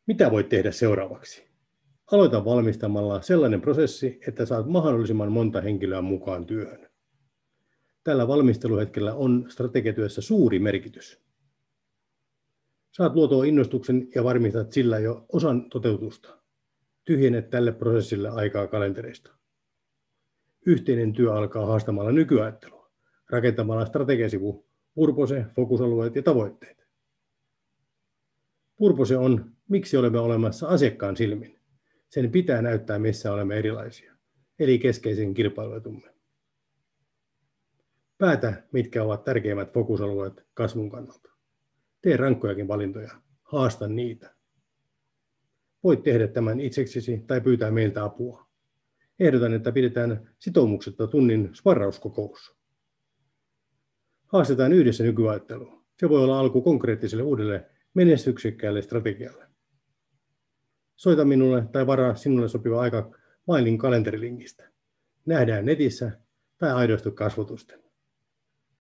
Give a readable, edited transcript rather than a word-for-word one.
Mitä voit tehdä seuraavaksi? Aloita valmistamalla sellainen prosessi, että saat mahdollisimman monta henkilöä mukaan työhön. Tällä valmisteluhetkellä on strategiatyössä suuri merkitys. Saat luotua innostuksen ja varmistat sillä jo osan toteutusta. Tyhjenne tälle prosessille aikaa kalentereista. Yhteinen työ alkaa haastamalla nykyajattelua, rakentamalla strategiasivu, purpose, fokusalueet ja tavoitteet. Purpose on, miksi olemme olemassa asiakkaan silmin. Sen pitää näyttää, missä olemme erilaisia, eli keskeisen kilpailuetumme. Päätä, mitkä ovat tärkeimmät fokusalueet kasvun kannalta. Tee rankkojakin valintoja, haasta niitä. Voit tehdä tämän itseksesi tai pyytää meiltä apua. Ehdotan, että pidetään sitoumuksetta tunnin sparrauskokous. Haastetaan yhdessä nykyajattelua. Se voi olla alku konkreettiselle uudelle menestyksekkäälle strategialle. Soita minulle tai varaa sinulle sopiva aika mailin kalenterilinkistä. Nähdään netissä tai aidosti kasvotusten.